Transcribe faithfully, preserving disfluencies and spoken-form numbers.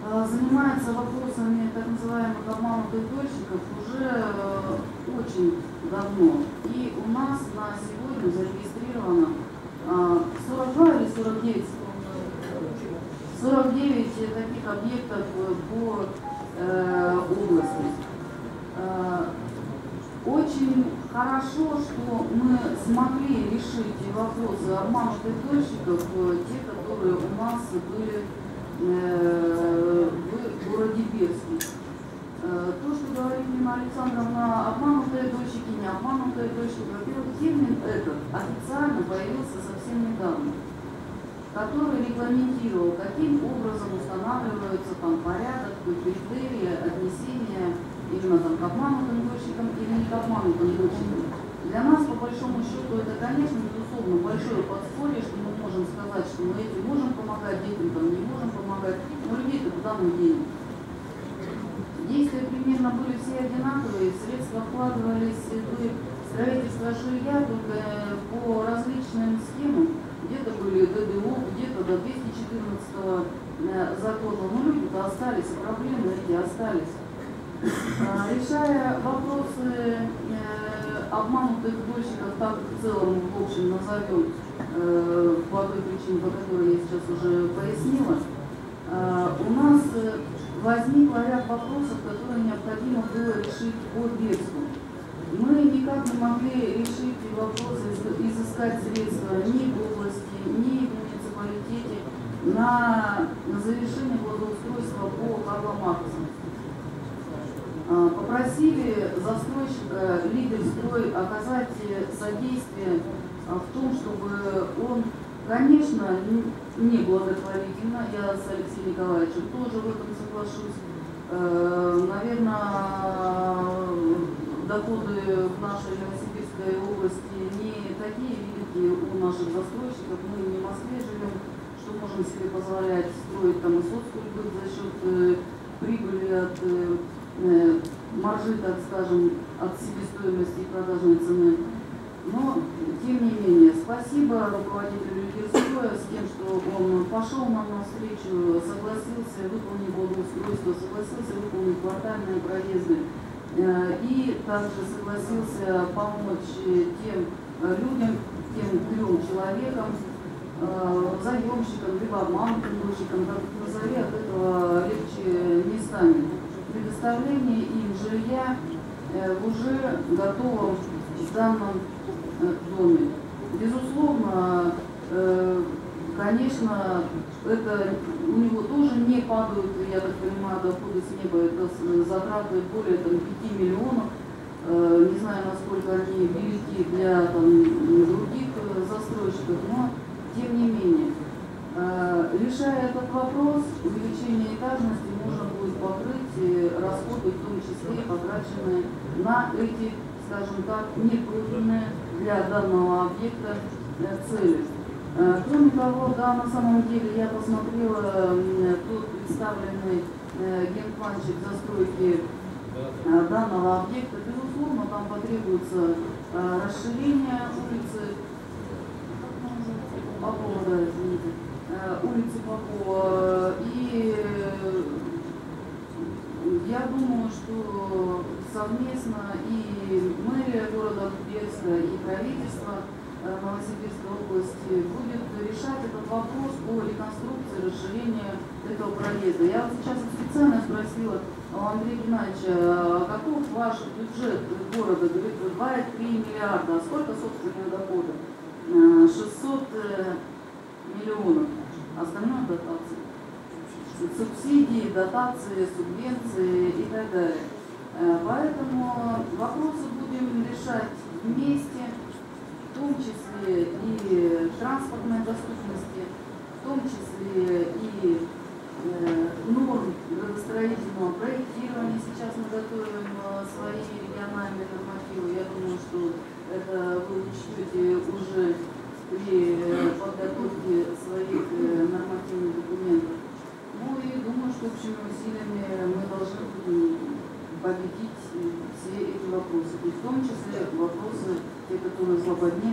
занимается вопросами так называемых обманутых дольщиков уже очень давно. И у нас на сегодня зарегистрировано сорок два или сорок девять, сорок девять таких объектов по области. Очень хорошо, что мы смогли решить вопросы обманутых дольщиков, те, которые у нас были в городе Берске. То, что говорит Нина Александровна, обманутые дольщики, не обманутые дольщики, во-первых, термин этот официально появился совсем недавно, который регламентировал, каким образом устанавливается там порядок, критерии отнесения именно там, к обманутым дольщикам или не к обманутым дольщикам. Для нас, по большому счету, это, конечно, безусловно, большое подспорье, что мы можем сказать, что мы этим можем помогать, детям там не можем помогать, но людей-то куда мы денем? Действия примерно были все одинаковые, средства вкладывались в строительство жилья только по различным схемам. Где-то были ДДО, где-то до двести четырнадцатого закона, но люди-то остались, и проблемы эти остались. Решая вопросы обманутых дольщиков, так в целом, в общем, назовем по той причине, по которой я сейчас уже пояснила, у нас возникло ряд вопросов, которые необходимо было решить по Берску. Мы никак не могли решить вопросы, изыскать средства ни в области, ни в муниципалитете на завершение благоустройства по Карла Маркса. Попросили застройщика Лидерстрой оказать содействие в том, чтобы он, конечно, не благотворительно, я с Алексеем Николаевичем тоже в этом соглашусь, наверное, доходы в нашей Новосибирской области не такие великие у наших застройщиков, мы не в Москве живем, что можем себе позволять строить там и соцкультуру за счет прибыли от маржи, так скажем, от себестоимости и продажной цены. Но, тем не менее, спасибо руководителю Лидерстроя с тем, что он пошел нам навстречу, согласился выполнить благоустройство, согласился выполнить квартальные проезды и также согласился помочь тем людям, тем трем человекам, заемщикам, либо обманутым дольщикам, как назови, от этого легче не станет. Предоставление им жилья в уже готовом данном доме. Безусловно, конечно, это у него тоже не падают, я так понимаю, доходы с неба, это затраты более там, пяти миллионов. Не знаю, насколько они велики для там, других застройщиков, но тем не менее. Решая этот вопрос, увеличение этажности можно будет покрыть расходы, в том числе потраченные на эти, скажем так, непроданные для данного объекта цели. Кроме того, да, на самом деле я посмотрела тот представленный генпланчик застройки данного объекта. Безусловно, там потребуется расширение улицы Попова, да, извините, улицы Попова. И я думаю, что совместно и мэрия города Берска, и правительство Новосибирской области будет решать этот вопрос по реконструкции, расширению этого проезда. Я вот сейчас специально спросила у Андрея Геннадьевича, а каков ваш бюджет города? Говорит, два и три миллиарда. А сколько собственного дохода? шестьсот миллионов. Остальное дотации. Субсидии, дотации, субвенции и так далее. Поэтому вопросы будем решать вместе, в том числе и транспортной доступности, в том числе и норм градостроительного проектирования. Сейчас мы готовим свои региональные нормативы. Я думаю, что это вы учтете уже при подготовке своих нормативных документов. Ну и думаю, что общими усилиями мы должны будем победить все эти вопросы. И в том числе вопросы, те, которые злободневные.